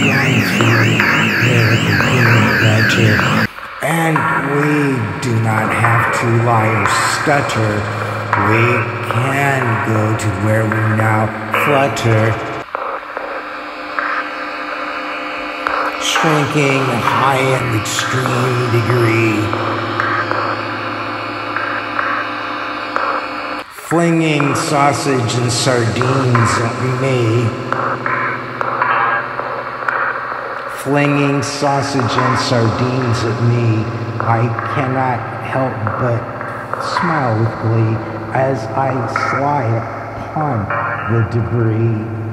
going through miracle peanut butter. And we do not have to lie or stutter. We can go to where we now flutter. Shrinking high in extreme degree. Flinging sausage and sardines at me. Flinging sausage and sardines at me, I cannot help but smile with glee as I slide upon the debris.